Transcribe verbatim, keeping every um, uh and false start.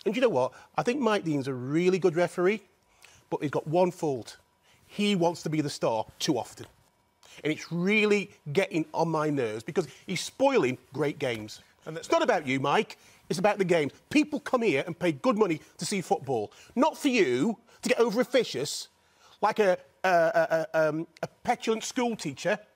And you know what? I think Mike Dean's a really good referee, but he's got one fault. He wants to be the star too often. And it's really getting on my nerves because he's spoiling great games. And it's not about you, Mike. It's about the games. People come here and pay good money to see football. Not for you to get over officious like a, a, a, a, um, a petulant school teacher